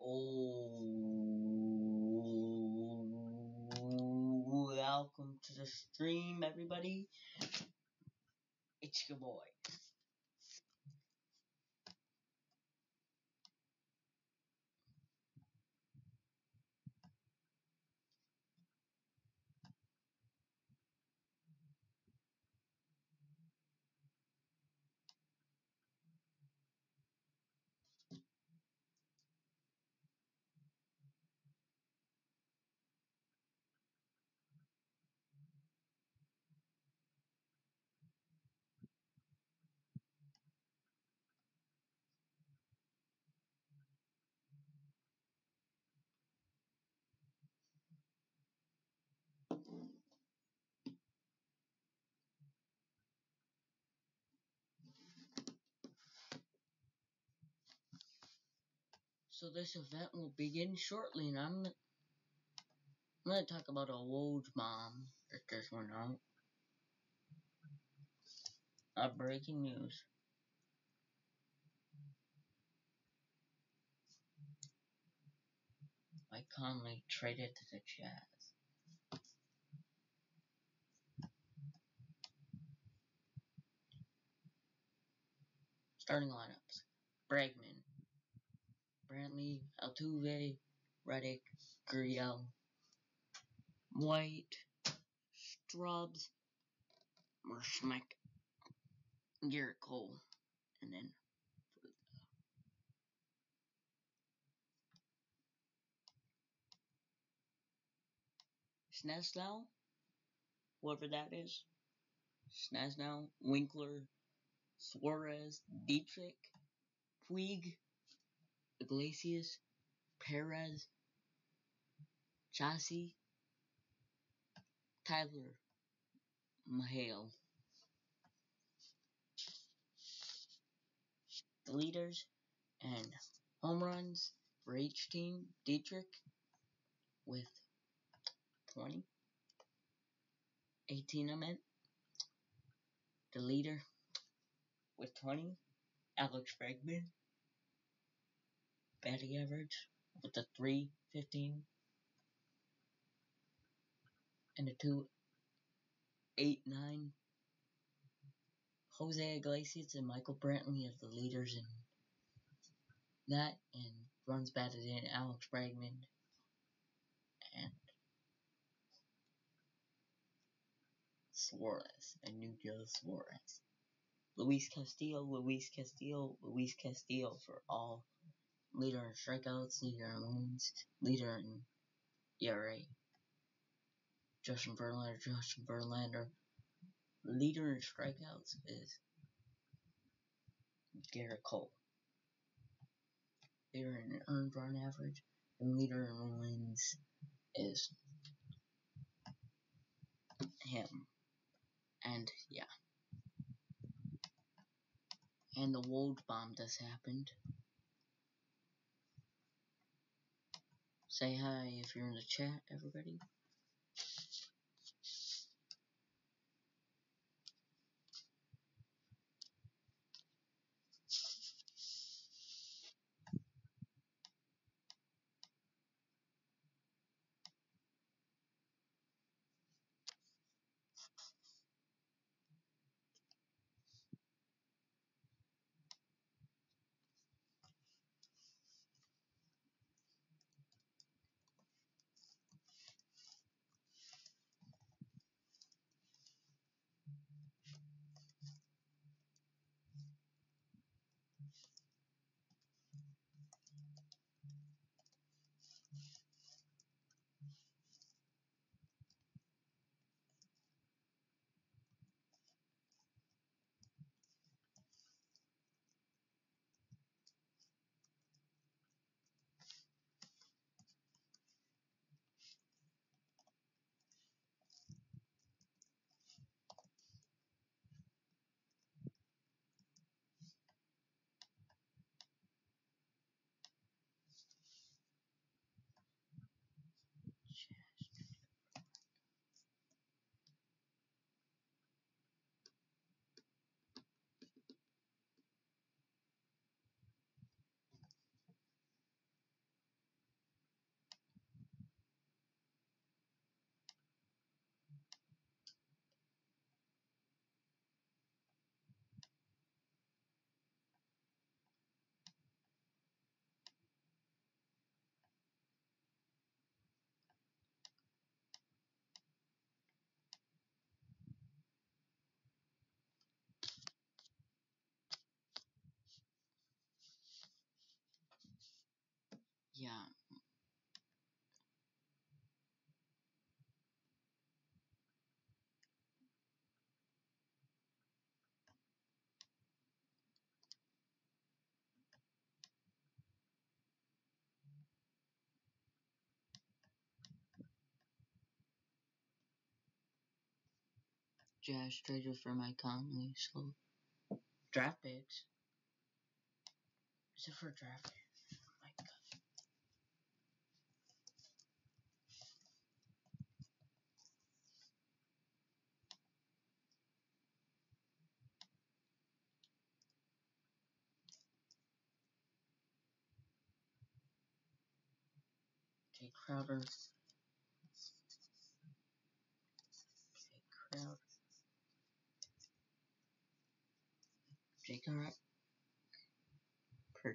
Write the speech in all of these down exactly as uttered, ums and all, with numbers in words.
Oh, welcome to the stream, everybody. It's your boy. So this event will begin shortly, and I'm, I'm going to talk about a Woj bomb that just went out. Uh, breaking news. Mike Conley traded to the Jazz. Starting lineups. Bregman, Brantley, Altuve, Reddick, Gurriel, White, Strubs, Merschmeck, Gerrit Cole, and then for the Sneznow, whoever that is, Sneznow, Winkler, Suarez, Dietrich, Puig, Iglesias, Perez, Chassis, Tyler, Mahle. The leaders and home runs for each team: Dietrich with twenty, eighteen I meant. The leader with twenty, Alex Bregman. Batting average with a three fifteen and a two eighty-nine. Jose Iglesias and Michael Brantley as the leaders in that, and runs batted in Alex Bregman and Suarez and New Joe Suarez. Luis Castillo, Luis Castillo, Luis Castillo for all. Leader in strikeouts, leader in wins, leader in E R A. Justin Verlander, Justin Verlander. Leader in strikeouts is Gerrit Cole. Leader in earned run average, and leader in wins is him. And yeah. And the Woj bomb just happened. Say hi if you're in the chat, everybody. Jazz traded for Mike Conley, so draft picks. Is it for draft picks? Oh my god. Jay Crowder. Jay Crowder. Jay Crowder. Perch.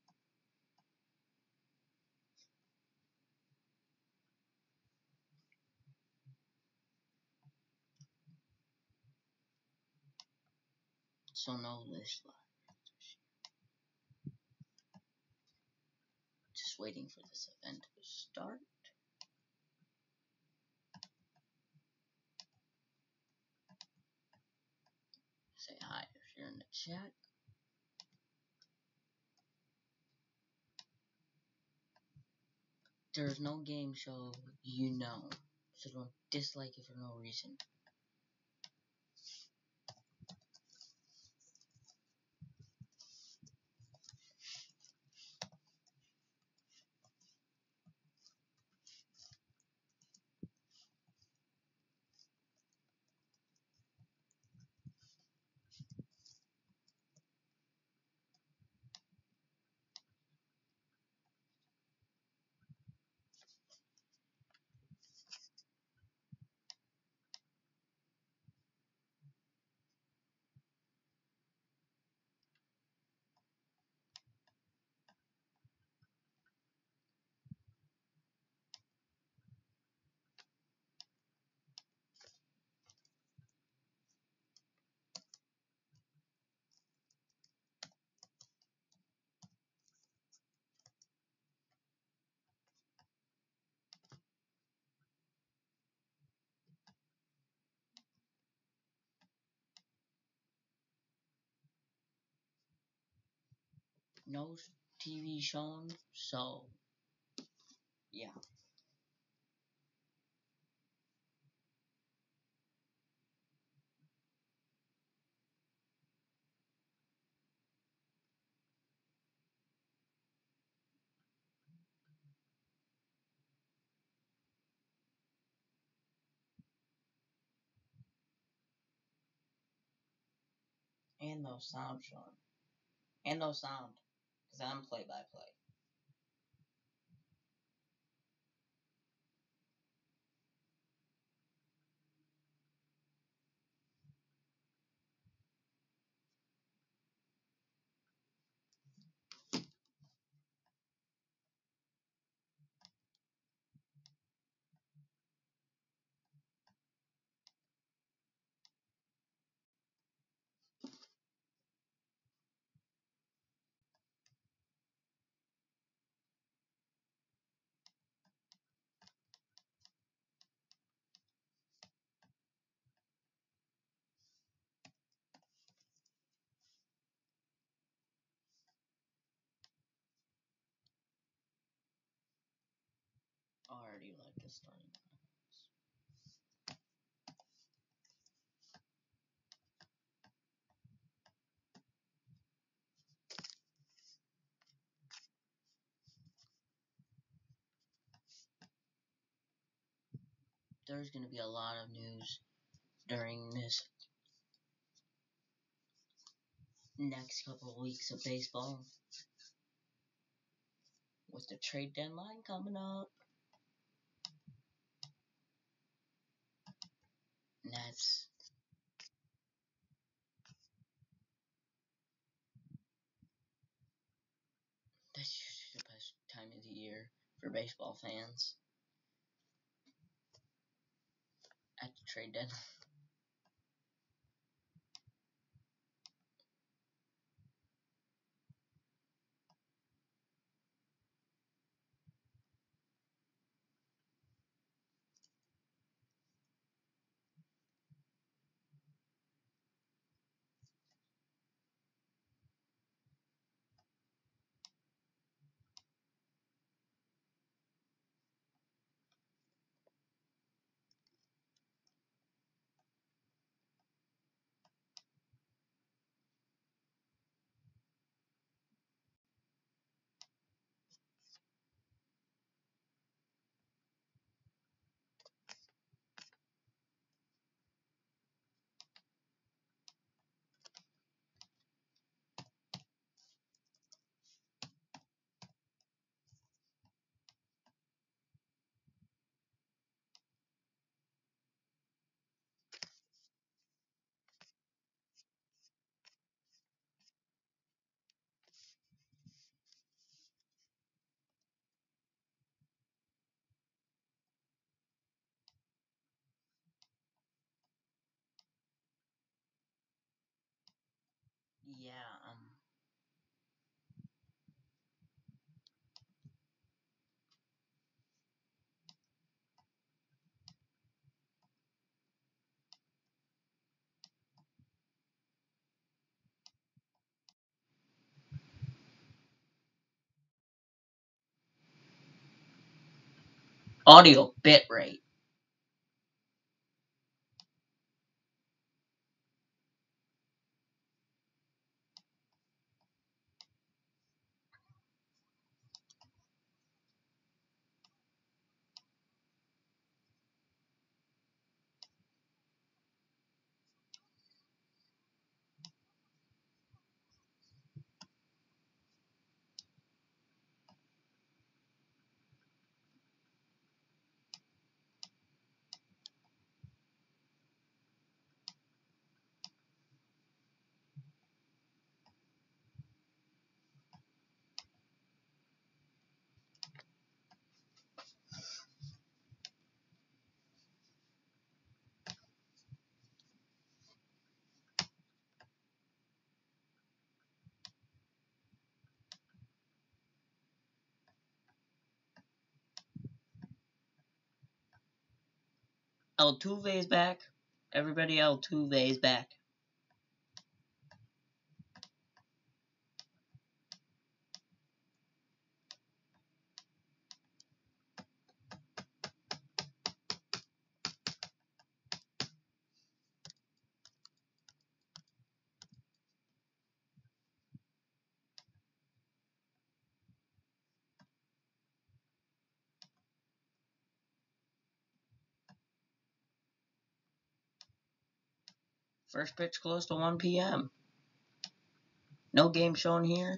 So no list left. Just waiting for this event to start. Say hi if you're in the chat. There's no game show, you know, so don't dislike it for no reason. No T V shown, so yeah. And no sound shown. And no sound, because I'm play by play. I already like the starting lines. There's going to be a lot of news during this next couple of weeks of baseball. With the trade deadline coming up. And that's that's usually the best time of the year for baseball fans. At the trade deadline. Audio bitrate. Altuve's back. Everybody, Altuve's back. First pitch close to one P M No game shown here.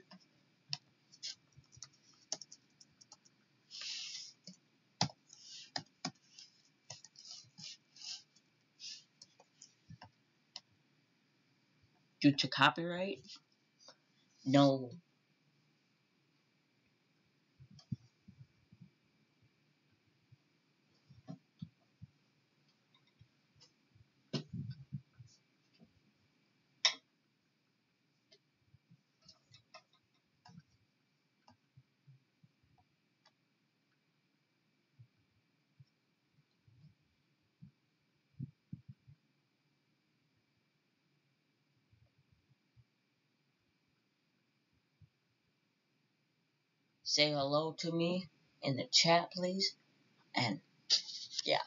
Due to copyright? No. Say hello to me in the chat, please. And yeah.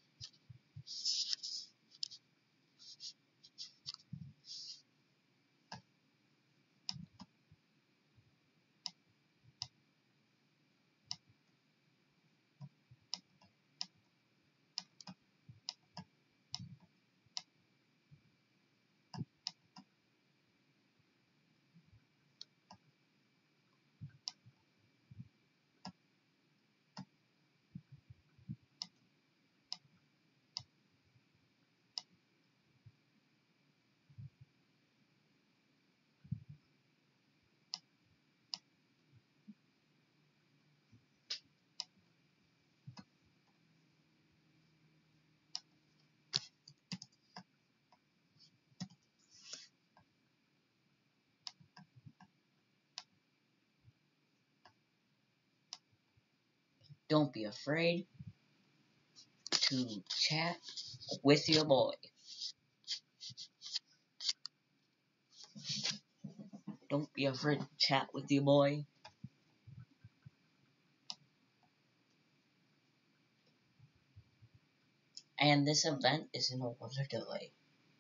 Don't be afraid to chat with your boy. Don't be afraid to chat with your boy. And this event is in a weather delay.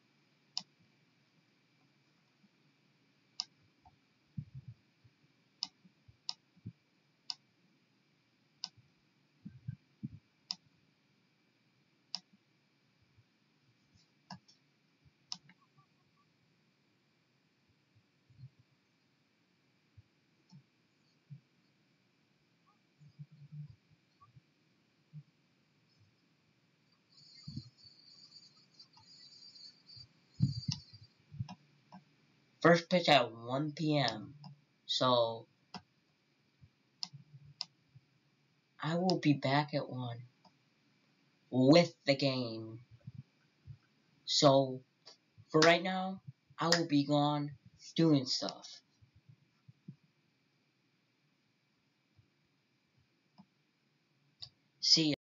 First pitch at one P M So I will be back at one with the game. So for right now, I will be gone doing stuff. See ya.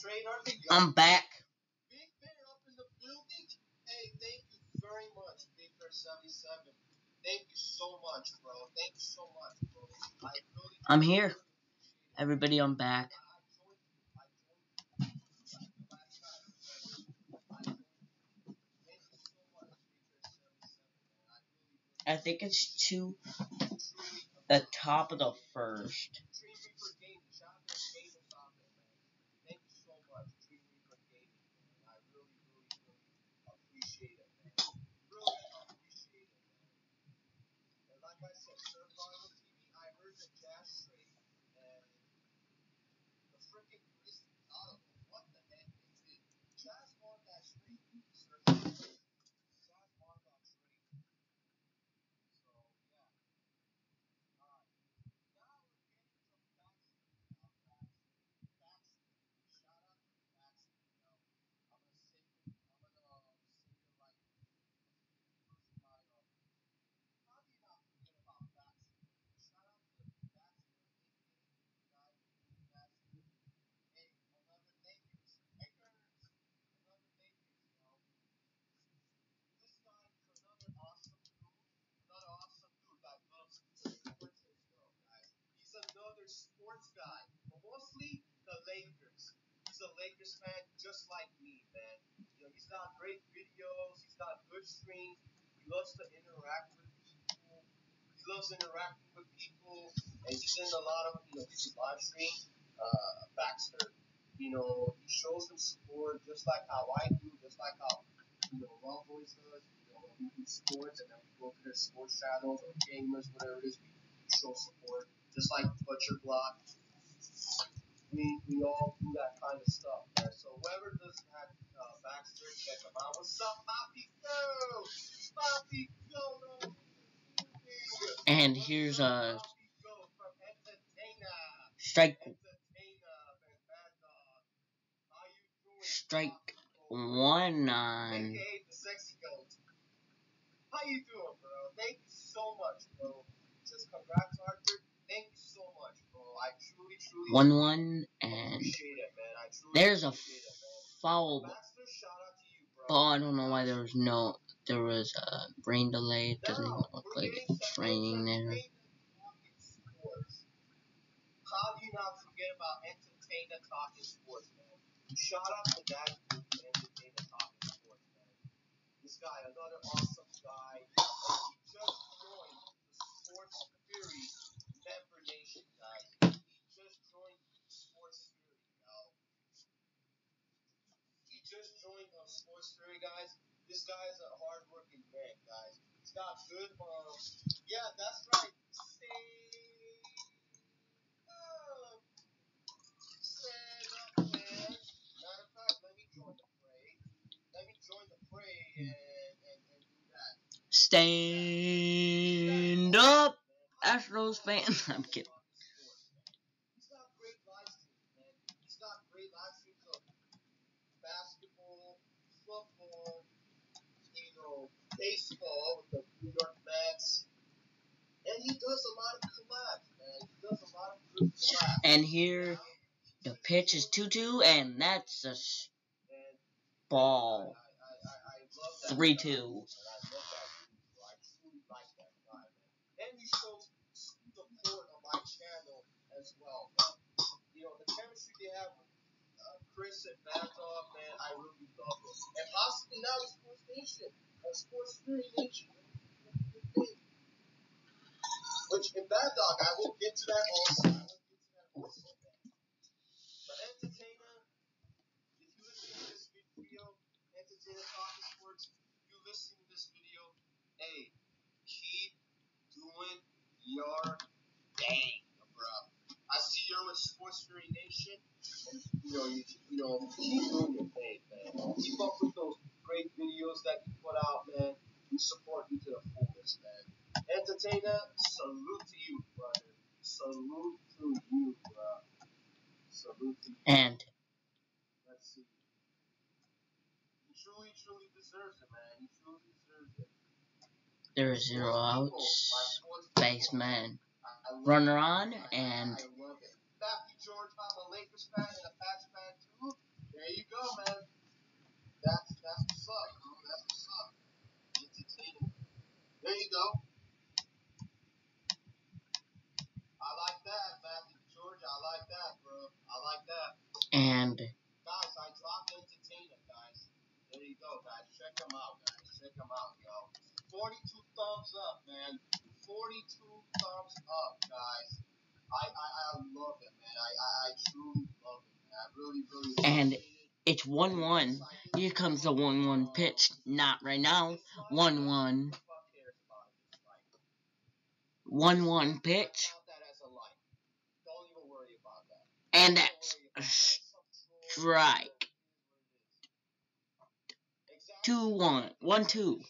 I'm back. Big Bear up in the building. Hey, thank you very much, Big Bear seventy-seven. Thank you so much, bro. Thank you so much, bro. I really I'm here. Everybody, I'm back. I think it's to the top of the first. Thank you so much, Dream Reaper Gaming. I really, really, really appreciate it, man. Really appreciate it, man. And like I said, Survival T V, I heard the jazz trade, and the freaking Grizzlies, I don't know what the heck they did. Jazz won that trade. Jazz won that trade. So, yeah. Alright. Now we're getting some backstory about backstory. Backstory. Shout out to backstory. You know, I'm gonna say it. I'm gonna say it like first my uh, how do you not forget about backstory? Shout out to backstory, aka guy who backstory. Hey, another Lakers. Lakers. Another Lakers, you know. This guy is another awesome dude. Another awesome dude that loves sports as well, guys. He's another sports guy, but mostly the Lakers. He's a Lakers fan just like me, man. You know, he's got great videos. He's got good streams. He loves to interact with people. He loves interacting with people, and he's in a lot of, you know, his live stream. Uh, Baxter, you know, he shows them support just like how I do, just like how, you know, Raw Boys does. You know, we do sports, and then we go to their sports channels or gamers, whatever it is, we show support. Just like Butcher Block, we we all do that kind of stuff, man. So whoever does that, uh, Baxter, check him out. What's up, Poppy Go? Poppy Go, no. And here's a strike strike one on. How you doing, bro? Thank you so much, bro. Just congrats, Arthur. Thank you so much, bro. I truly, truly one one and appreciate it, man. I truly there's a appreciate it, man. foul Baxter, shout out to you, bro. ball. I don't know why there was no there was a brain delay. It doesn't even look like it's raining there. How do you not forget about entertainer talking sports, man? Shout out to that dude, entertainer talking sports, man. This guy, another awesome guy. And he just joined the Sports Fury member nation, guys. He just joined Sports Fury, you know. He just joined uh, Sports Fury, guys. This guy's a hardworking man, guys. He's got good, um, yeah, that's right. Stay up. Stand up, man. Matter of fact, let me join the fray. Let me join the fray and, and, and do that. Stand up, Astros fans. I'm kidding. He's got great live streams, man. He's got great live streams of basketball, football, you know, baseball with the New York Mets. And he does a lot of collabs, man. He does a lot of good collabs. And here, the pitch is two two, and that's a ball. three two. I love that dude, bro. I truly like that guy, man. And he shows support on my channel as well, man. You know, the chemistry they have with uh, Chris and Badog, man, I really love it. And possibly now the Sports Nation, uh, Sports Fury Nation. Which, in Bad Dog, I will get to that also. I will get to that also, man. But Entertainer, if you listen to this video, Entertainer Talking Sports, you listen to this video, hey, keep doing your thing, bro. I see you're with Sports Fury Nation, and, you know, you, you know, keep doing your thing, man. Keep up with those great videos that you put out, man. We support you to the fullest, man. Entertainer, salute to you, brother. Salute to you, bro. Salute to you. And Let's see. He truly, truly deserves it, man. He truly deserves it. there are zero outs. Baseman. Runner on, and I love it. Matthew George, I'm a Lakers fan and a Pats fan too. That's that's what's up, bro. That's what's up. Entertaining. There you go. I like that, Matthew Georgia. I like that, bro. I like that. And guys, I dropped entertainer, guys. There you go, guys. Check them out, guys. Check them out, yo. forty-two thumbs up, man. forty-two thumbs up, guys. I I, I love it, man. I, I I truly love it, man. I really really. and it's one one. Here comes the one one pitch. Not right now. one one. one one pitch. Don't even worry about that. And that's a strike. two one. one two.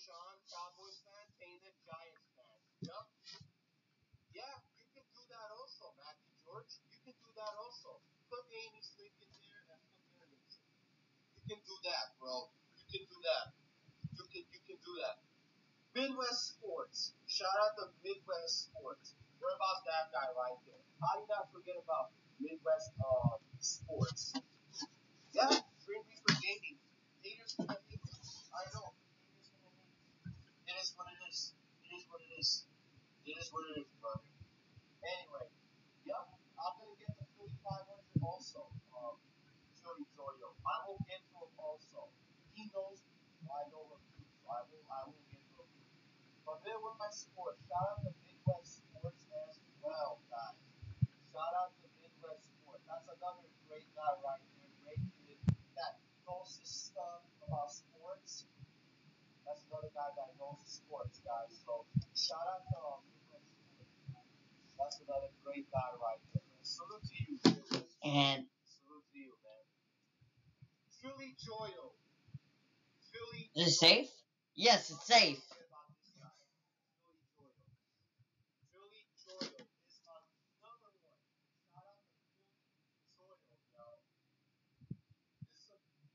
Yeah, you can do that also, Matthew George. You can do that also. Put Amy Slick in there and put Gerrit. You can do that, bro. You can do that. You can you can do that. Midwest Sports. Shout out to Midwest Sports. What about that guy right there? How do you not forget about Midwest uh, Sports? Yeah, friendly for gaming. Haters gonna hate. I know. Haters gonna hate. It is what it is. It is what it is. It is what it is, brother. Anyway, yep, I'm gonna get the Philly five hundred also. Um, Philly Joyo. I will get to him also. He knows me, so I know him too. So I will, I will get to him too. But then with my sports, shout out to Midwest Sports as well, guys. Shout out to Midwest Sports. That's another great guy right there. Great kid that knows his stuff about sports. That's another guy that knows sports, guys. So shout out to um, Midwest Sports. That's another great guy right there, man. Salute to you, man. And Salute to you, man. Philly Joyo. Philly. is it safe? Yes, it's safe. Philly Joyo. Philly Joyo is another one. Shout out to Philly Joyo, yo. This is a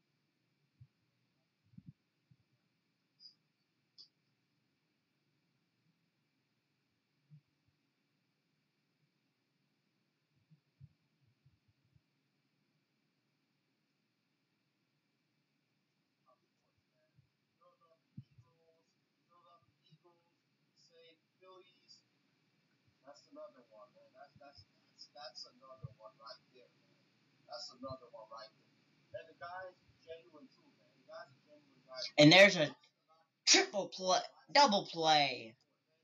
Eagles, Philadelphia Eagles, say Phillies. That's another one, man. That's that's that's that's another one right there, man. That's another one right there. And the guy's genuine too, man. The guy's a genuine guy. And there's a triple play, double play.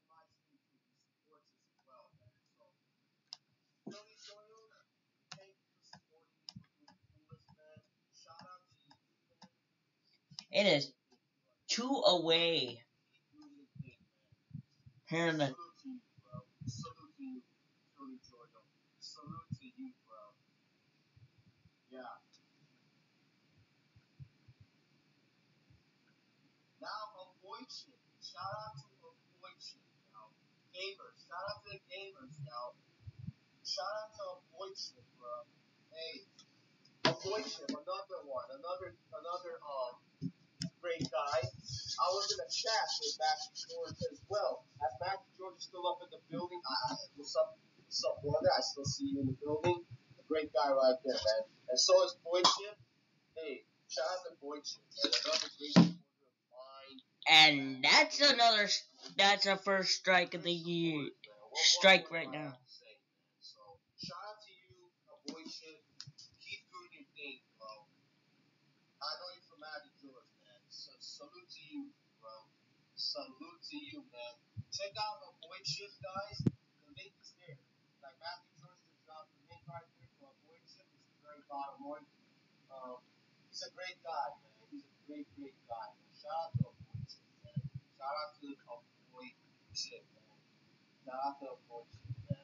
Philly Joyo, thank you for supporting me for doing coolest, man. Shout out to you, man. It is two away. Here in the Salute to you, bro. Salute to you, Philly Joyo. Salute to you, bro. Yeah. Now, Avoidship. Shout out to Avoidship, yo. Gamers. Shout out to the gamers, yo. Shout out to Avoidship, bro. Hey, Avoidship, another one, another, another um great guy. I was in a chat with Matthew George as well. As Matthew George is still up in the building, I, I, what's up, what's up, brother? I still see you in the building. A great guy right there, man. And so is Boydship. Hey, shout out to Boydship, man. Another great supporter of mine. and that's another. That's our first strike of the year. Strike right now. So, shout out to you, Avoidship. Keep doing your thing, bro. I know you're from Matthew George, man. So, salute to you, bro. Salute to you, man. Check out Avoidship, guys. The link is there. Like Matthew George just dropped the link right there for Avoidship. It's the very bottom one. Um, he's a great guy, man. He's a great, great guy. Man. Shout out to Avoidship, man. Shout out to Avoidship, man. Shout out to Avoidship, man.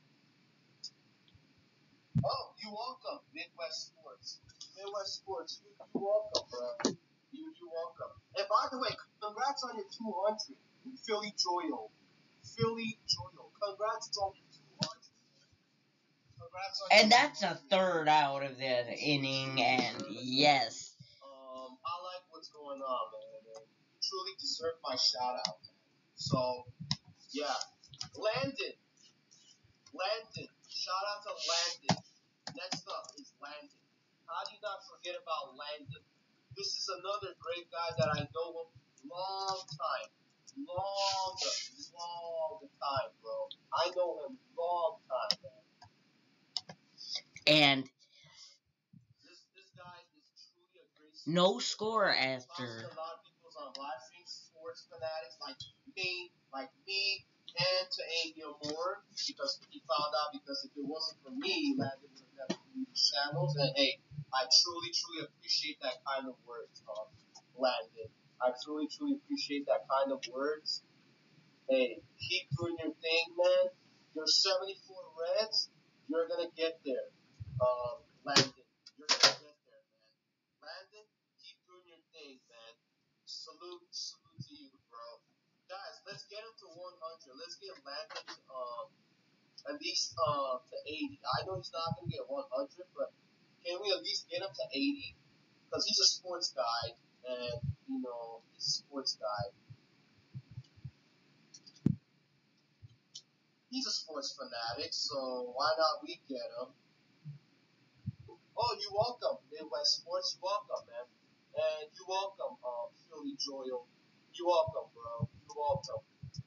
Oh, you welcome, Midwest Sports. Midwest Sports, you, you welcome, bro. You, you welcome. And by the way, congrats on your two hundred. Philly Joyo. Philly Joyo. Congrats on your two hundred. Congrats on And your that's a third out of the inning, and yes. Um, I like what's going on, man. And you truly deserve my shout out, man. So, yeah. Landon. Landon. Shout out to Landon. Next up is Landon. How do you not forget about Landon? this is another great guy that I know him long time. Long, long time, bro. I know him long time, man. And this this guy is truly a great no score after. A lot of people on live stream, sports fanatics like me, like me, and to Angel Moore, because he found out because if it wasn't for me, Landon would have never been these channels. And hey, I truly, truly appreciate that kind of words, um, Landon. I truly, truly appreciate that kind of words. Hey, keep doing your thing, man. You're seventy-four Reds. You're gonna get there, um, Landon. You're gonna get there, man. Landon, keep doing your thing, man. Salute, salute to you, bro. Guys, let's get him to one hundred. Let's get Landon to, um, at least uh, to eighty. I know he's not gonna get one hundred, but can we at least get him to eighty? Because he's a sports guy, and you know he's a sports guy. He's a sports fanatic, so why not we get him? Oh, you welcome, Midwest Sports. You welcome, man. And you welcome, um, Philly Joyle. You welcome, bro. You welcome.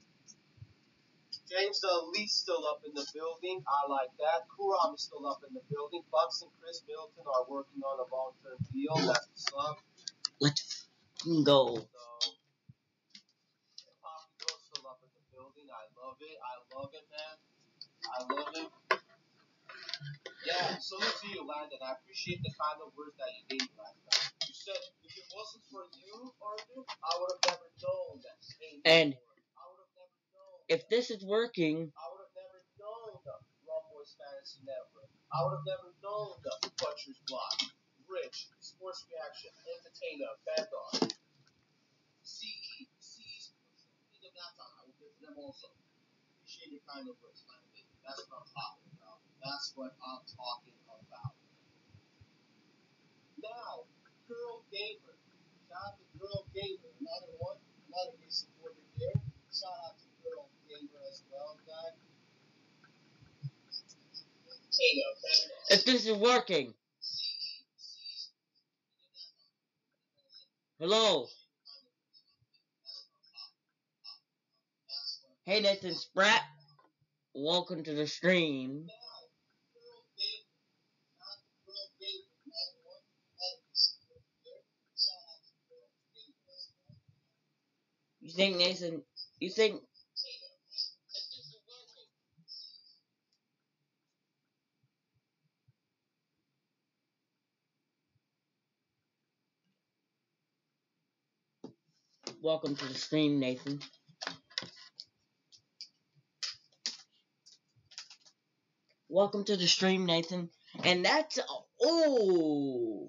James the Elite's still up in the building. I like that. Kuram is still up in the building. Bucks and Chris Middleton are working on a long-term deal. That's what's up. Let's go. So, Poppy Go's still up in the building. I love it. I love it, man. I love it. Yeah, salute to you, Landon. I appreciate the kind of words that you gave me last time. You said, if it wasn't for you, Arthur, I would have never known that. And I would have never known if this is working, I would have never known the Rum Boys Fantasy Network. I would have never known the Butcher's Block, Rich, Sports Reaction, Entertainer, Bandog, C E, C E Sports. Think of that time. I would give them also. Appreciate your kind of words, Landon. That's what I'm talking about. That's what I'm talking about. Now, Girl Gamer. Shout out to Girl Gamer. Another one. Another great supporter here. Shout out to Girl Gamer as well, guys. if this is working, hello. Hey, Nathan Spratt. Welcome to the stream. You think Nathan? You think? Welcome to the stream, Nathan. Welcome to the stream, Nathan. And that's ooh,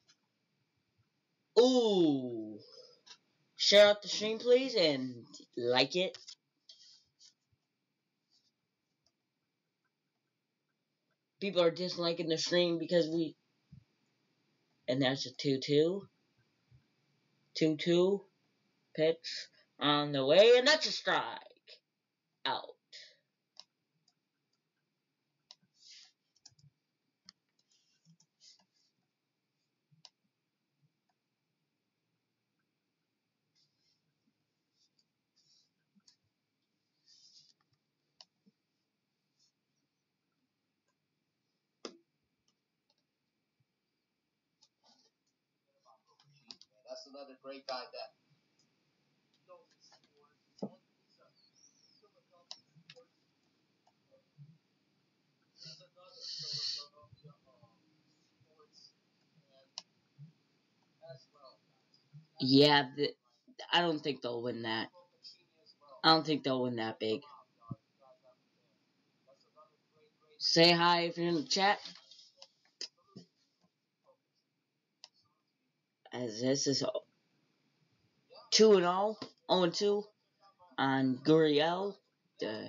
ooh. Share out the stream, please, and like it. People are disliking the stream because we. And that's a two two. two two. Pitch on the way, and that's a strike. Out. That's another great guy that knows his sports. He's a Philadelphia sports. He's another Philadelphia um, sports fan as well, guys. Yeah, the, I don't think they'll win that. I don't think they'll win that big. Say hi if you're in the chat. As this is two and all, zero and two on Guriel. The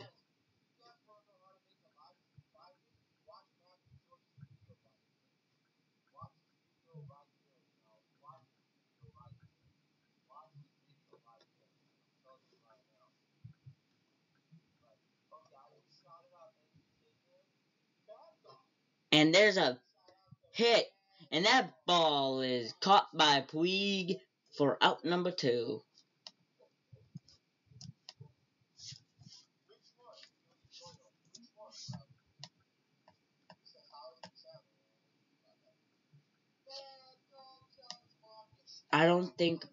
and there's a hit, And that ball is caught by Puig for out number two. I don't think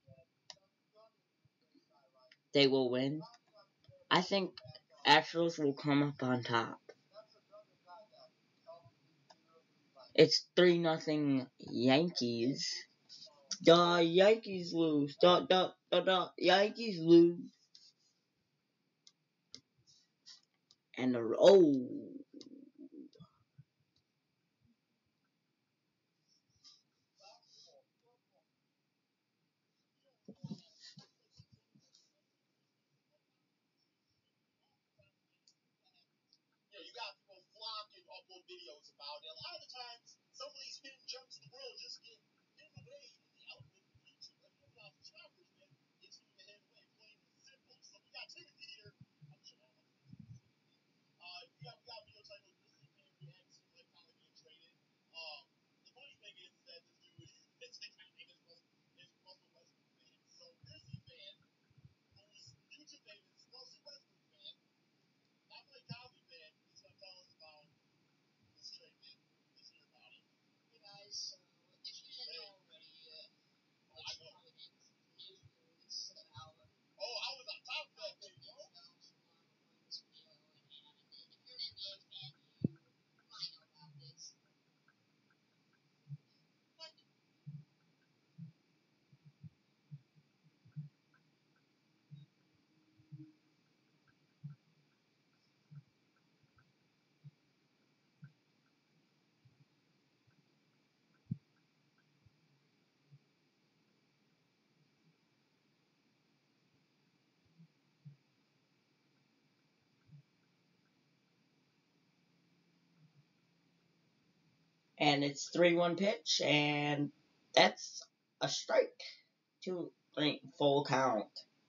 they will win. I think Astros will come up on top. It's three nothing Yankees. The Yankees lose. The, the, the, the Yankees lose. And the, oh. You got people flocking upload videos about it. A lot of the times, some of these hidden gems in the world just get hidden away in the outlet of YouTube. Like, you know, subscribers, man, it's getting the hidden away, plain and simple. So we got Timothy here. I'm sure all of them. Uh, we got, we got video titled Grizzly Fan Reacts, like Mahle being traded. Um, the funny thing is that this dude is, it's the kind of is Russell Westbrook fan. So Grizzly fan, whose YouTube name is Russell Westbrook fan, not like Cosby fan, he's gonna tell us about this trade, man. Let's hear about it. Hey guys, so if you didn't know already, uh, oh, I know. News about. Oh, I was on top of that thing, yo. This video, and if you're an N B A fan, you might know about this. But And it's three one pitch, and that's a strike. Two, three, full count.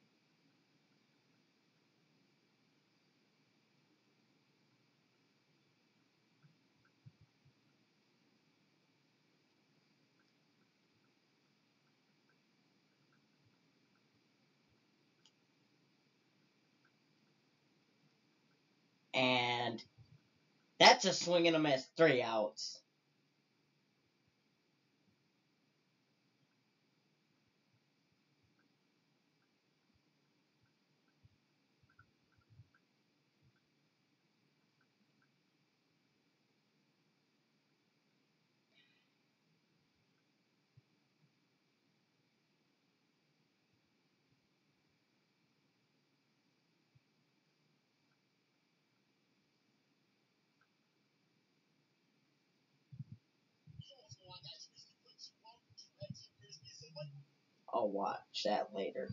And that's a swing and a miss. Three outs. I'll watch that later.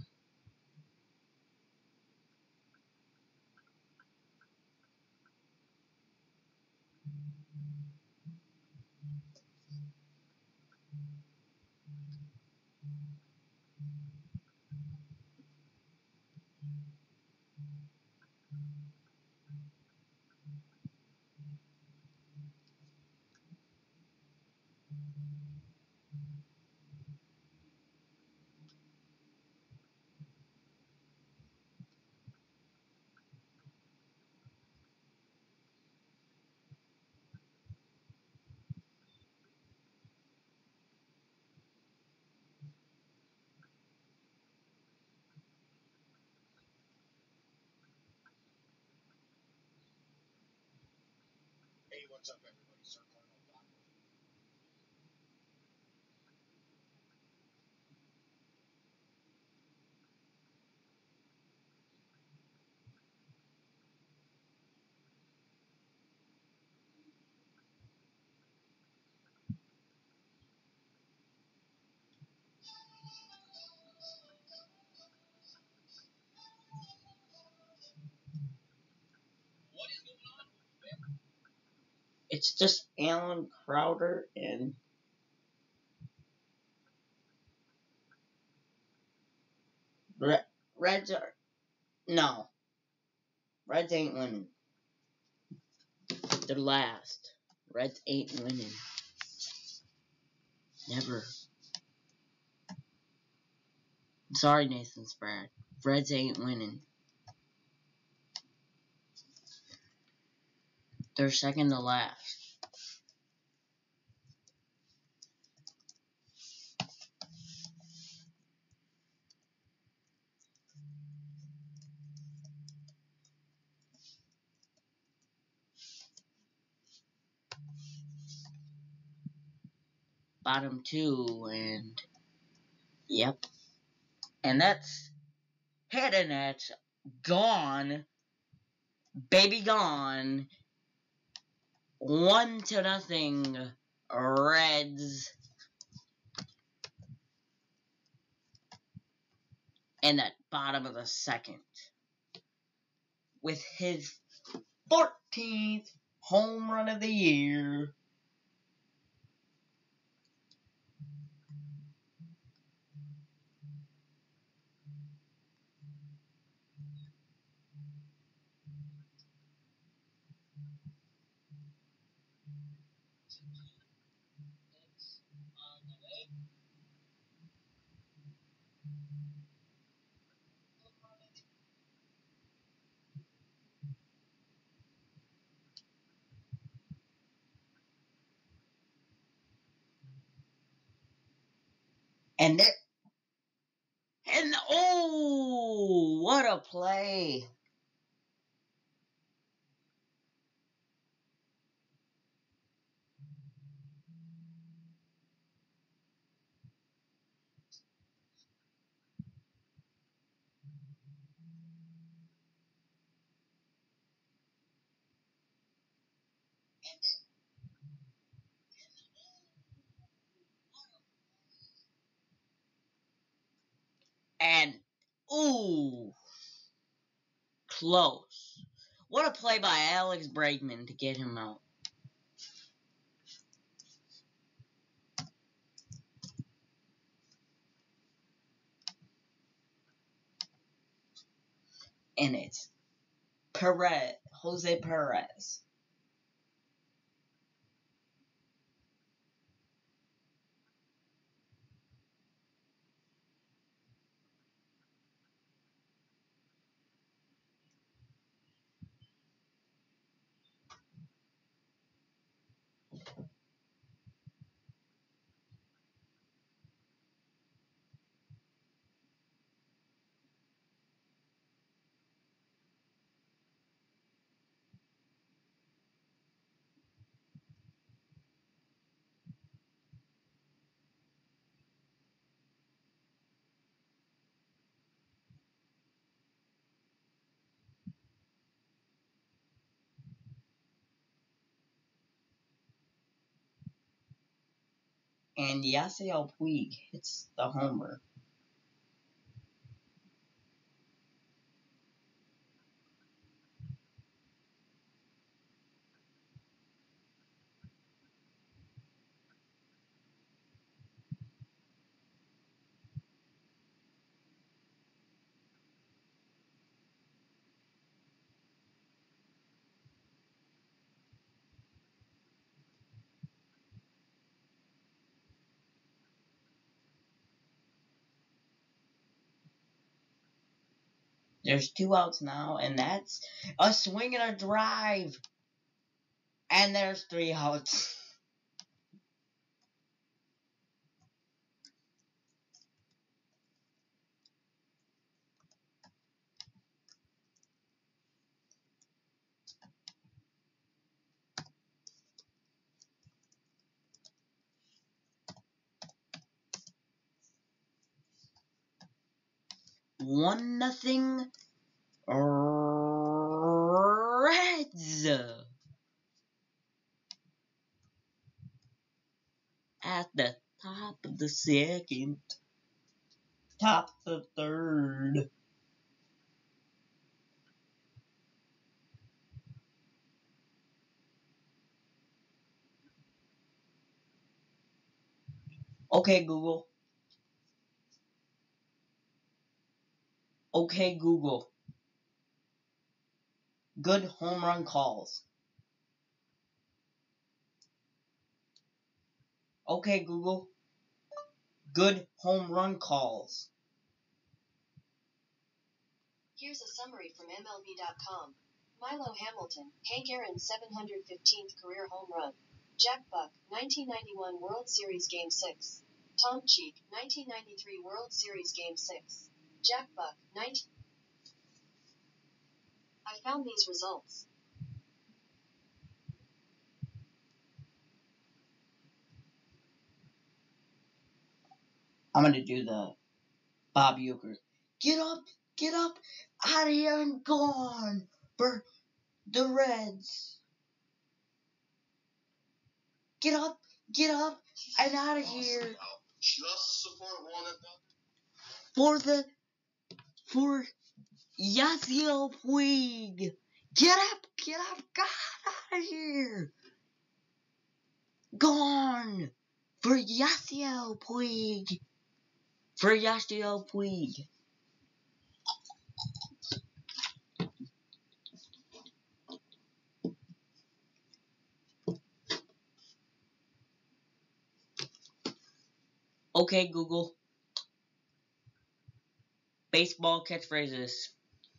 hey, what's up, everybody? Sir Cardinal Black. What is going on with you, man? It's just Alan Crowder and Red, Reds are no. Reds ain't winning. They're last. Reds ain't winning. Never. Sorry, Nathan Spratt. Reds ain't winning. They're second to last. Bottom two, and yep. And that's hit, and that's gone. Baby gone. One to nothing. Reds. And at bottom of the second. With his fourteenth home run of the year. It's on the way. And it, and oh, what a play. And ooh, close. What a play by Alex Bregman to get him out. And it's Perez, Jose Perez. And Yasiel Puig hits the homer. There's two outs now, and that's a swing and a drive. And there's three outs. One nothing Reds. At the top of the second. Top of the third. Okay, Google. Okay, Google. Good home run calls. Okay, Google. good home run calls. Here's a summary from M L B dot com. Milo Hamilton, Hank Aaron's seven hundred fifteenth career home run. Jack Buck, nineteen ninety-one World Series Game six. Tom Cheek, nineteen ninety-three World Series Game six. Jack Buck, nineteen... I found these results. I'm going to do the Bob Uecker. Get up, get up, out of here and gone for the Reds. Get up, get up, and out of here. Just support one another. For the, for Yasiel Puig. Get up, get up, get out of here. Gone for Yasiel Puig. For Yasiel Puig. Okay, Google. Baseball catchphrases.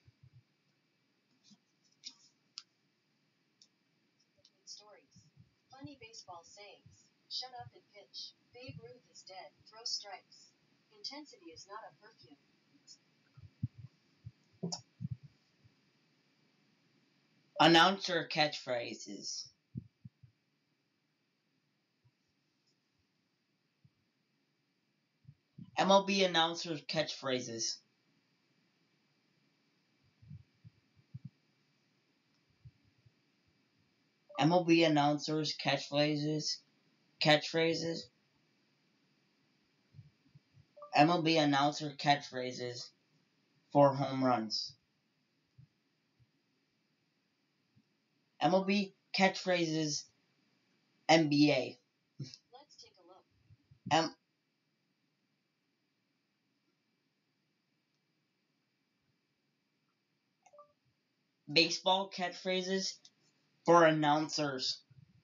Stories. Funny baseball sayings. Shut up and pitch. Babe Ruth is dead. Throw strikes. Intensity is not a perfume. Announcer catchphrases. M L B announcers catchphrases. M L B announcers catchphrases. Catchphrases. M L B announcer catchphrases for home runs. M L B catchphrases N B A. Let's take a look. M Baseball catchphrases for announcers.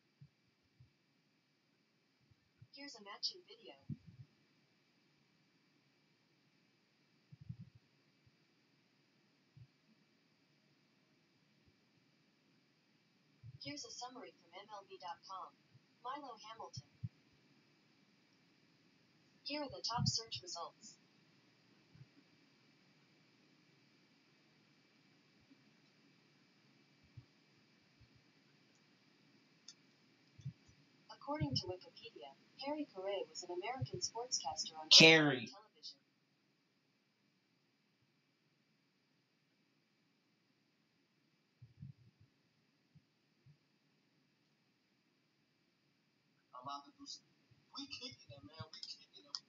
Here's a matching video. Here's a summary from M L B dot com. Milo Hamilton. Here are the top search results. According to Wikipedia, Harry Carey was an American sportscaster on Carey. television. I'm about to do some. We kicking it, man. We kicking it.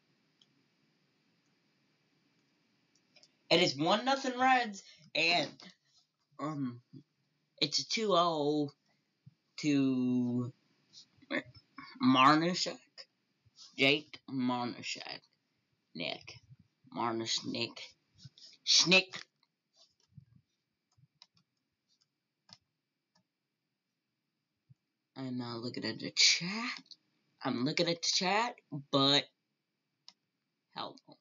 It is one nothing Reds, and um, it's a two oh to Marnashek. Jake Marnashek. Nick. Marnish Nick. Schnick. I'm not looking at the chat. I'm looking at the chat, but hell no.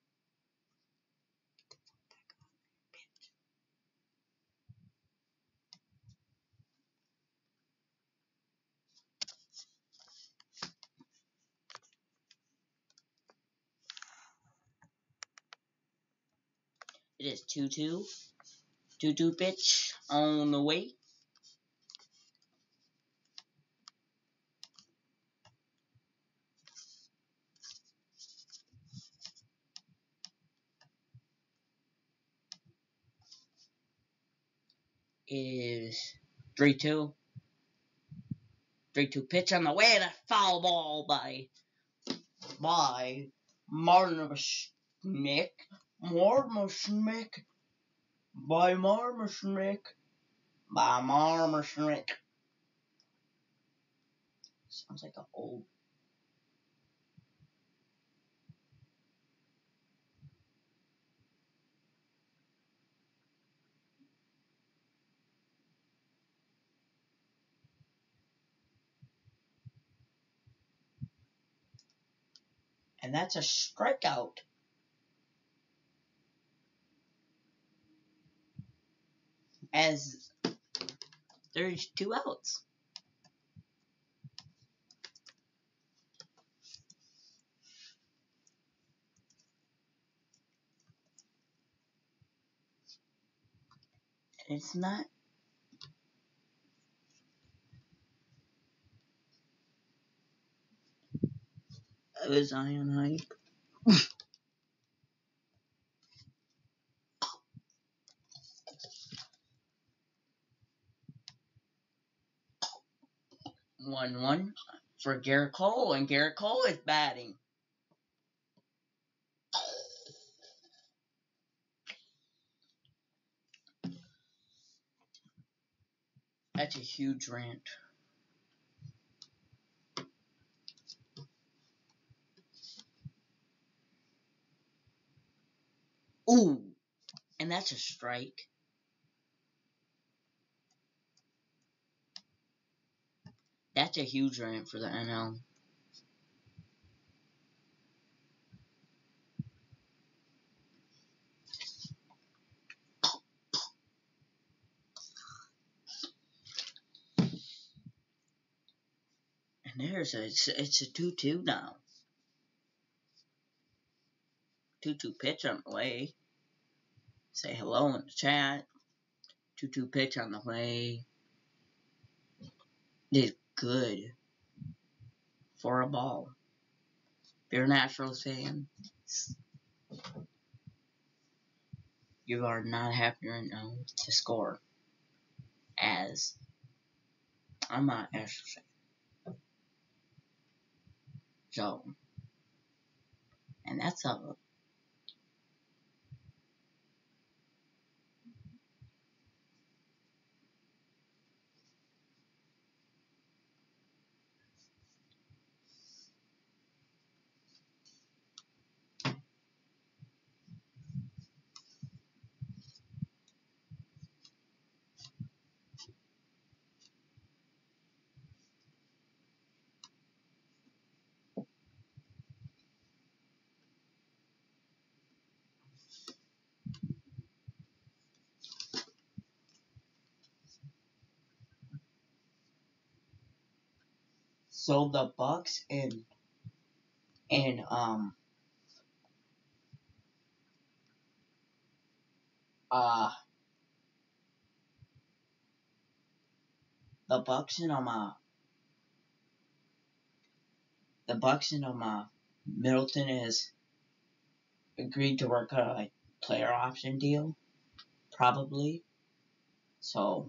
It is two two. two two pitch on the way. Is three two. three two pitch on the way to foul ball by by Marmashnik. Marmashnik. By Marmashnik. By Marmashnik. Sounds like an old. And that's a strikeout. As there's two outs. It's not. It was Iron Hike. one one for Gerrit Cole, and Gerrit Cole is batting. That's a huge rant. Ooh, and that's a strike. That's a huge rant for the N L. And there's a, it's, it's a two two now. two two pitch on the way. Say hello in the chat. two two pitch on the way. Did good for a ball. If you're an Astros fan, you are not happy right now to score. As I'm not an Astros fan. So, and that's a so the Bucks and and um uh the Bucks and um uh, the Bucks and um uh, Middleton has agreed to work out a player option deal, probably. So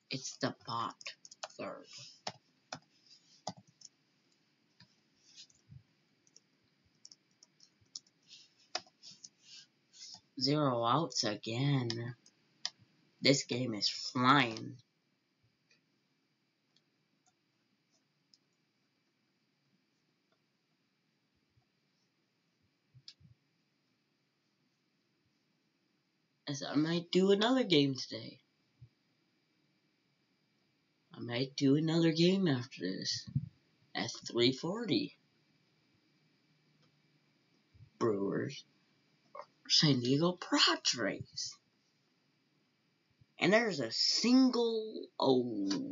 It's the bot third. Zero outs again. This game is flying. As I might do another game today. I might do another game after this. At three forty. Brewers. San Diego Padres. And there's a single O.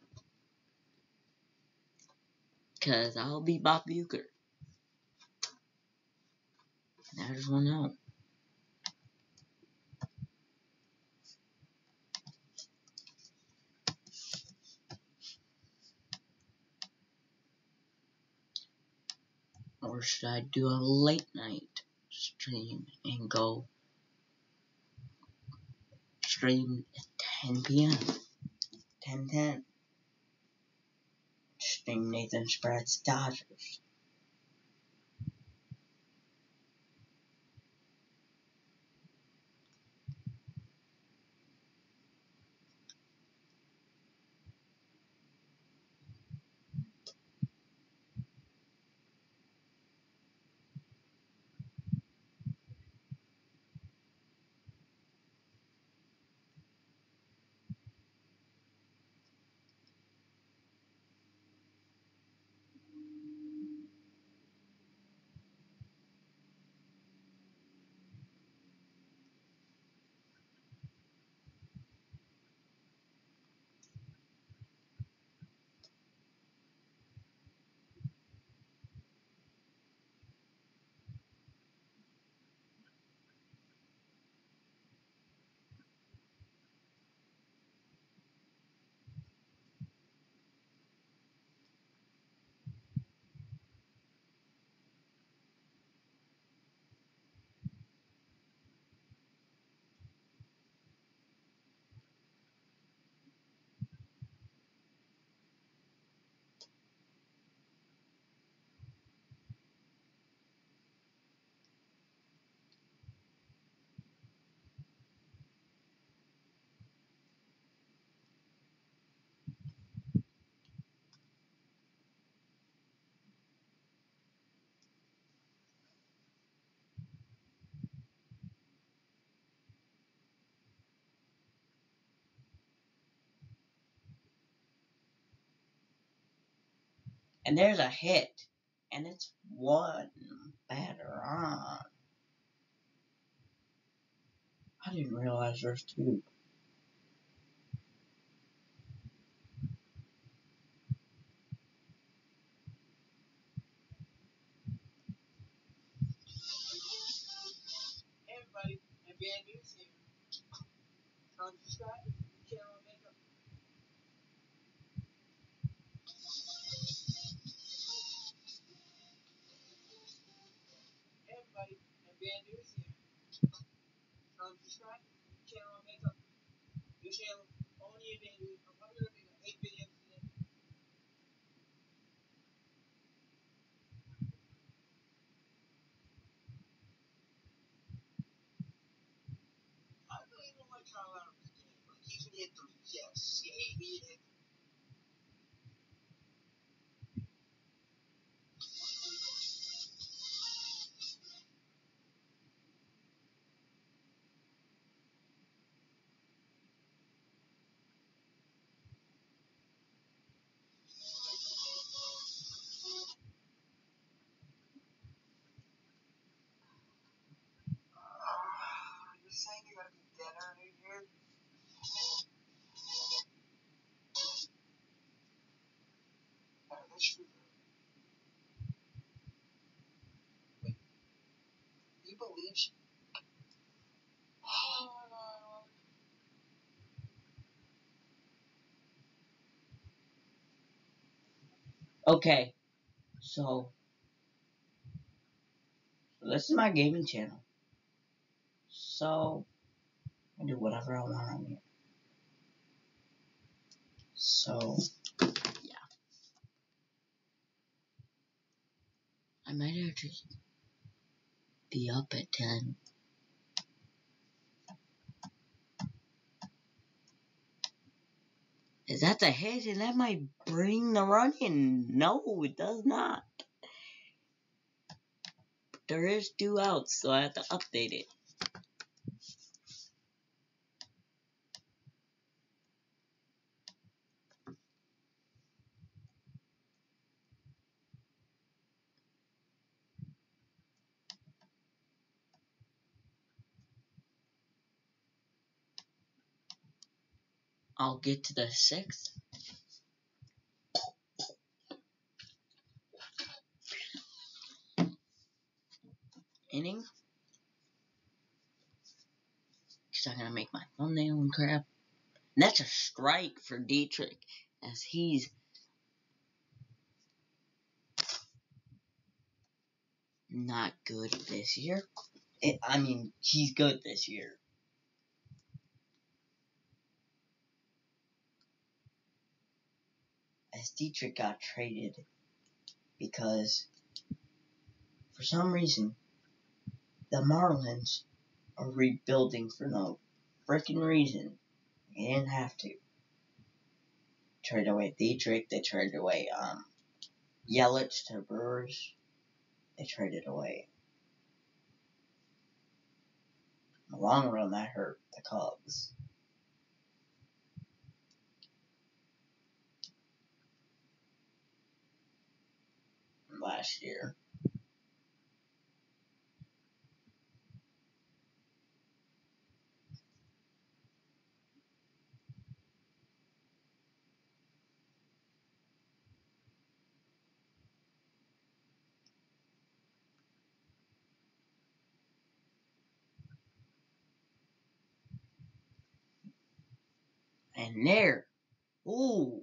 Cause I'll be Bob Uecker. There's one out. Or should I do a late night stream and go stream at ten p m ten ten. Stream Nathan Spratt's Dodgers. And there's a hit. And it's one batter on. I didn't realize there's two. Hey everybody, N B A News here. Come subscribe, channel makeup. Hey everybody, N B A News here. Come subscribe, channel makeup. New channel, only N B A News. I'm probably gonna make like eight videos today. I really don't like Kyle Adams' game. Like he can hit threes, yes. Yeah, he he hit. Uh, you're saying you're gonna be dinner in here? Yeah, that's true. Wait, you believe she? Okay, so this is my gaming channel. So I do whatever I want on here. So, yeah. I might actually be up at ten. Is that the hit? And that might bring the run in. No, it does not. But there is two outs, so I have to update it. I'll get to the sixth inning. Because I'm going to make my thumbnail and crap. And that's a strike for Dietrich, as he's not good this year. It, I mean, he's good this year. As Dietrich got traded because, for some reason, the Marlins are rebuilding for no freaking reason. They didn't have to. Traded away Dietrich. They traded away um, Yelich to Brewers. They traded away. In the long run, that hurt the Cubs. Last year. And there. Ooh.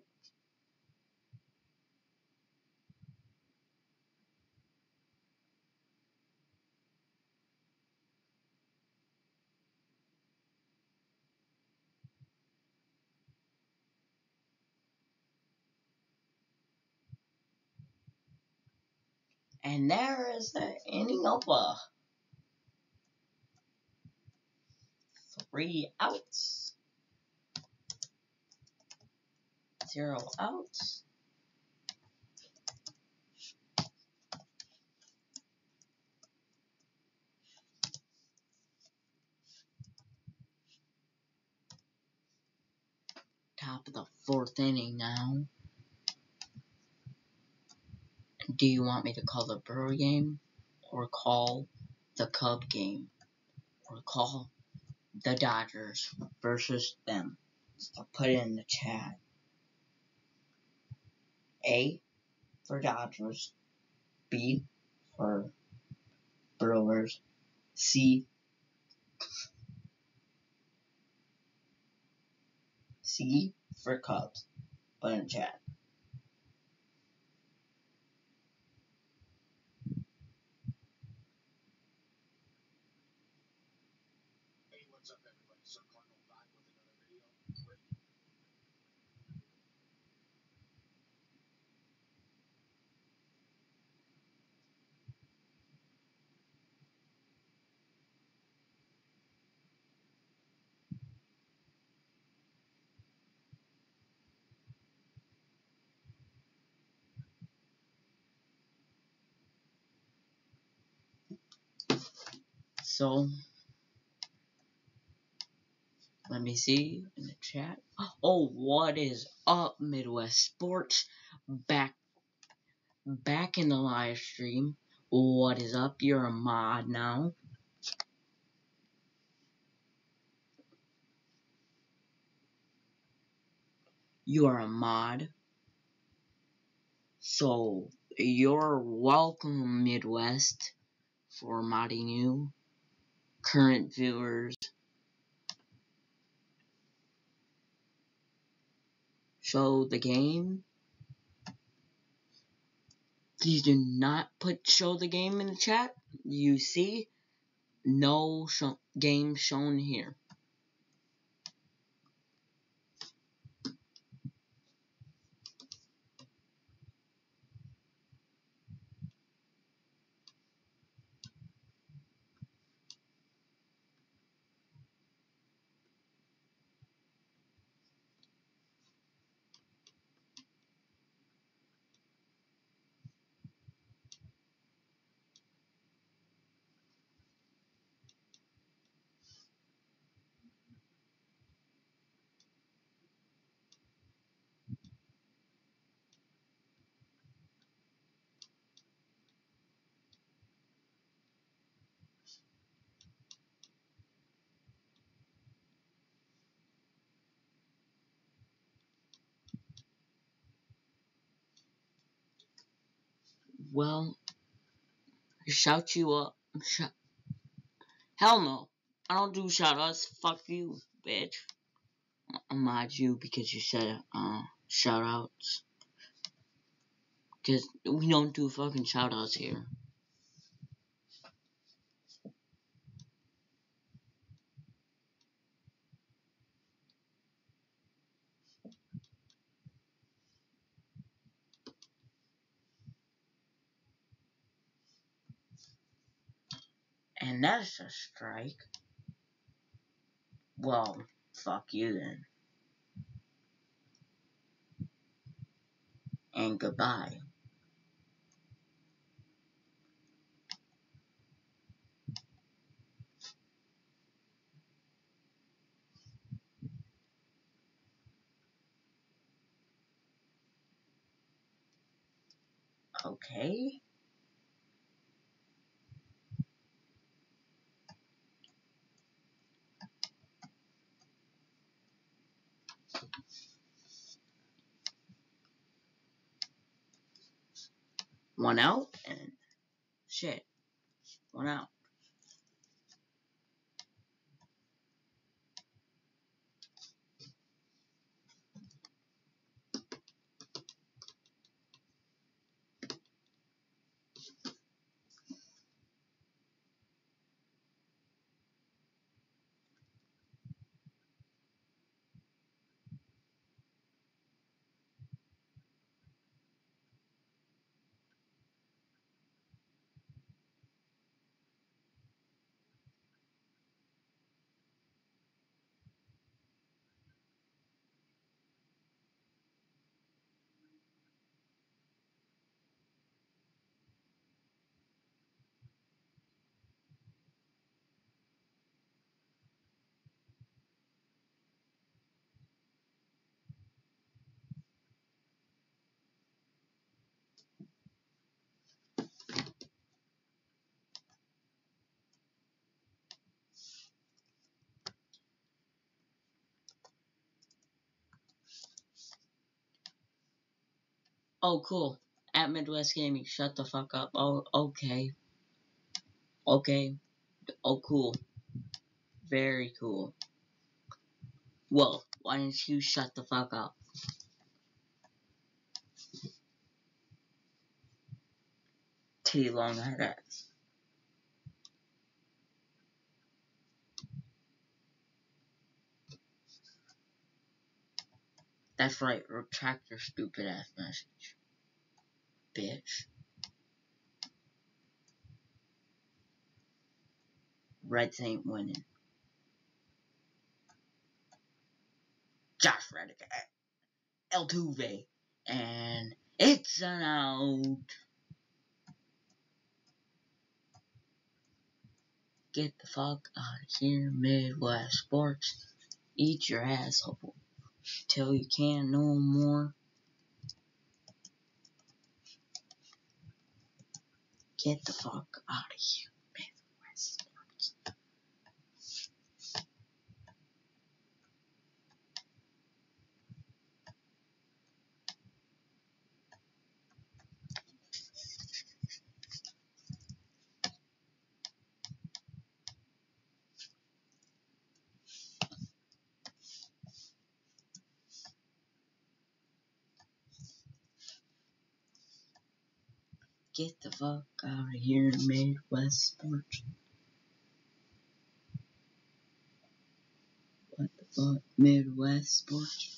And there is the inning of a three outs. Zero outs. Top of the fourth inning now. Do you want me to call the Brewer game? Or call the Cub game? Or call the Dodgers versus them? I'll put it in the chat. A for Dodgers. B for Brewers. C C for Cubs. Put in the chat. Hey, what's up, everybody? So Cardinal back with another video. Great. So, let me see in the chat. Oh, what is up, Midwest Sports? Back, back in the live stream. What is up? You're a mod now. You are a mod. So, you're welcome, Midwest, for modding you. Current viewers. Show the game. Please do not put show the game in the chat. You see, no sh game shown here. Well, shout you up. Sh Hell no. I don't do shout outs. Fuck you, bitch. I'll mod you because you said uh, shout outs. Because we don't do fucking shout outs here. And that's a strike. Well, fuck you then. And goodbye. Okay. One out and shit. One out. Oh, cool. At Midwest Gaming, shut the fuck up. Oh, okay. Okay. Oh, cool. Very cool. Well, why don't you shut the fuck up? Titty long head ass. That's right, retract your stupid ass message. Bitch. Reds ain't winning. Josh Reddick, Altuve, and it's an out. Get the fuck out of here, Midwest Sports. Eat your asshole till you can't no more. Get the fuck out of here, Midwest Sports. Get the fuck out of here, Midwest Sports. What the fuck, Midwest Sports?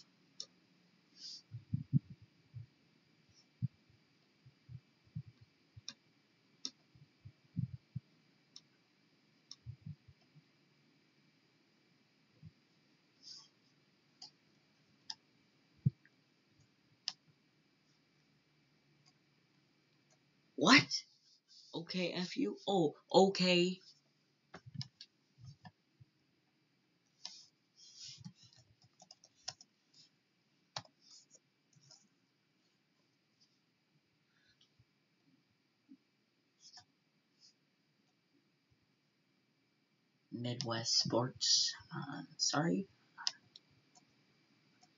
What? Okay, F you? Oh, okay. Midwest Sports. Uh, sorry.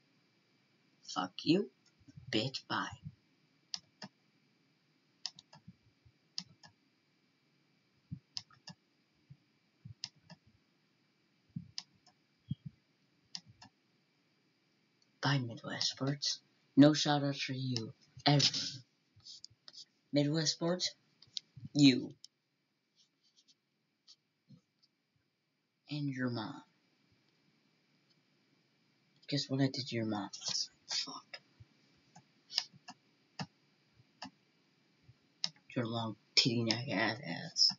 Fuck you. Bitch, bye. Goodbye, Midwest Sports. No shoutouts for you, ever. Midwest Sports, you. And your mom. Guess what I did to your mom? Fuck. Your long titty neck ass ass.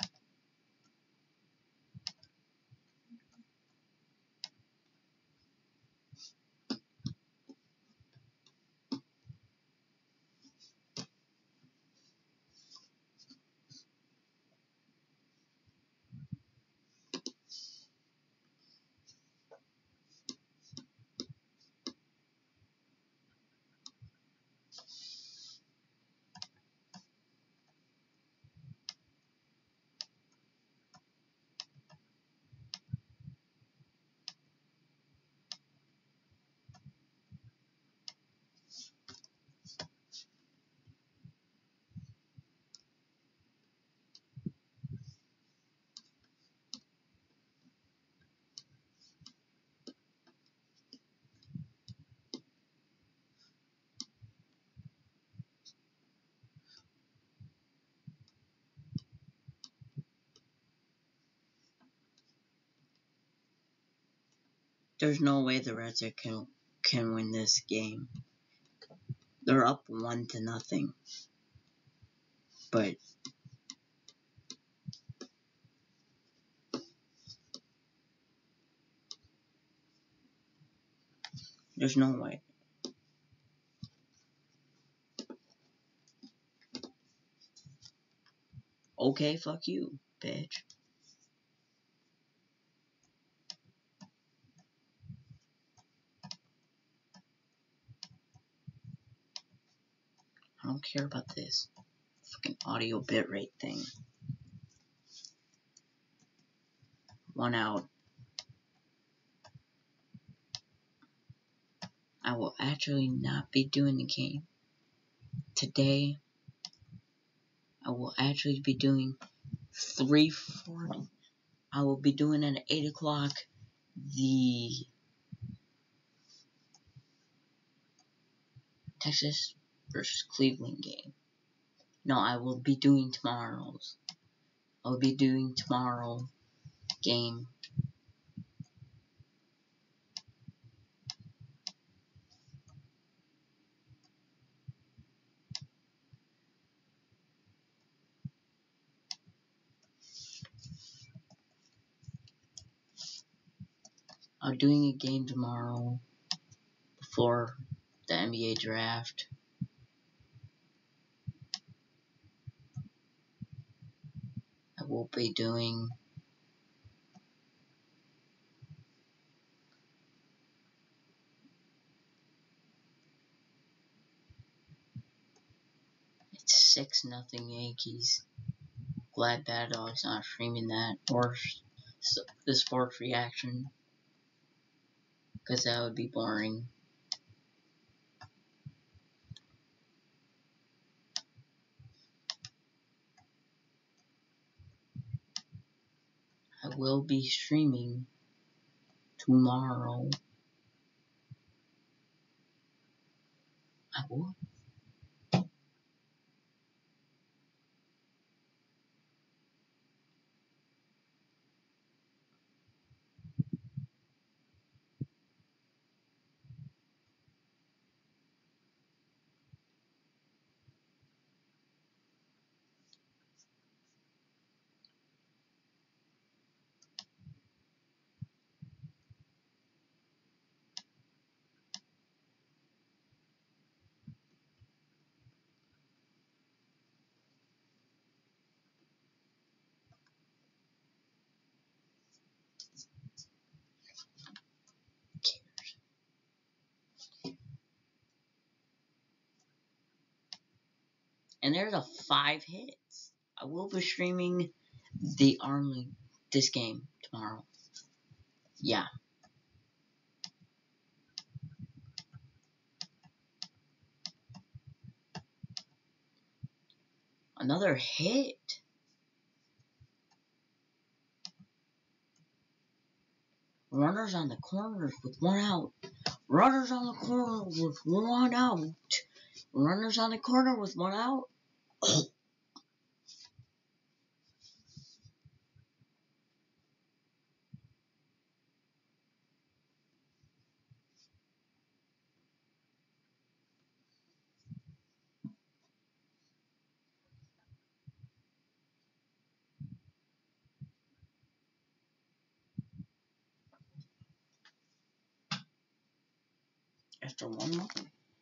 There's no way the Reds can can win this game. They're up one to nothing. But there's no way. Okay, fuck you, bitch. I don't care about this fucking audio bitrate thing. One out. I will actually not be doing the game. Today, I will actually be doing three forty. I will be doing at eight o'clock the Texas versus Cleveland game. No, I will be doing tomorrow's. I will be doing tomorrow game. I'm doing a game tomorrow before the N B A draft. I will be doing it's six nothing Yankees. Glad Bad Dog's not streaming that or the sports reaction, because that would be boring. I will be streaming tomorrow. I will. And there's a five hits. I will be streaming the Army this game tomorrow. Yeah. Another hit. Runners on the corners with one out. Runners on the corner with one out. Runners on the corner with one out. After one more.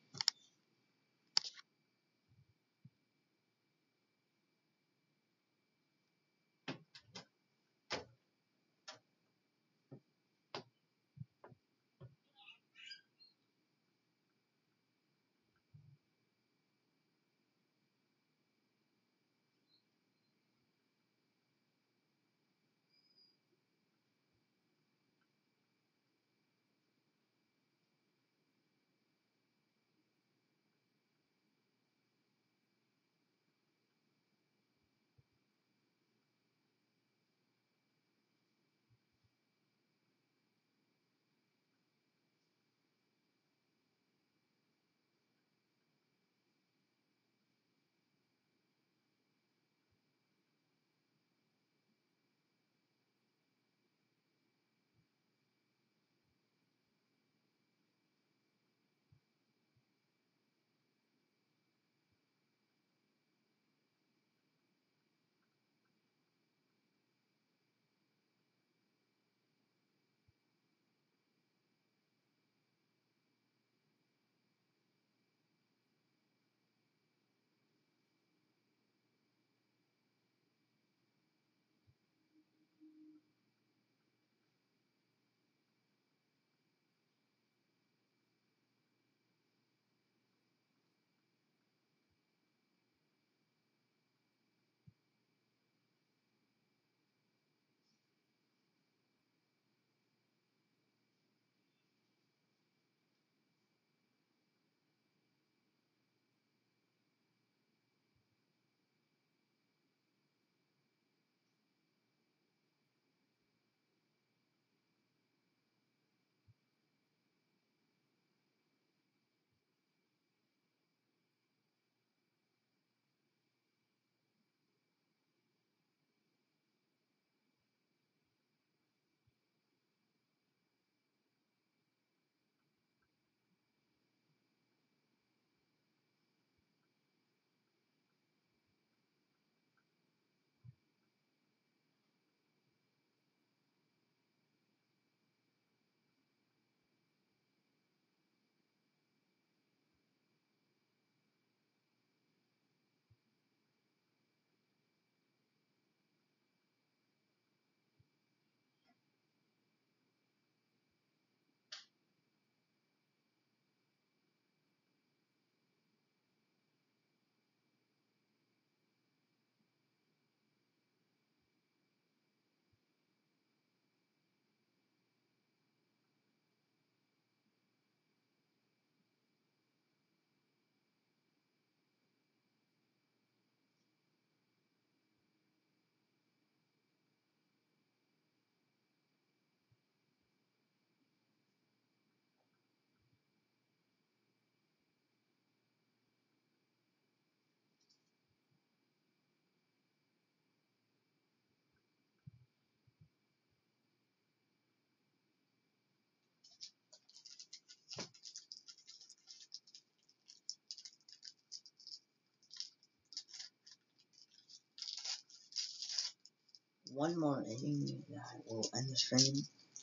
One more inning and I will end the stream.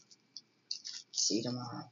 See you tomorrow.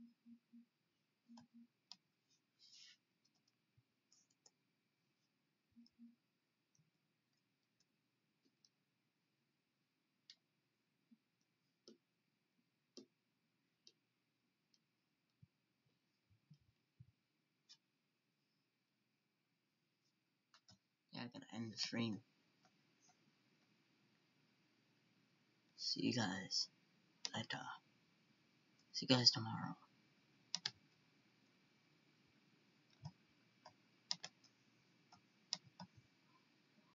Yeah, I'm gonna end the stream. See you guys later. See you guys tomorrow.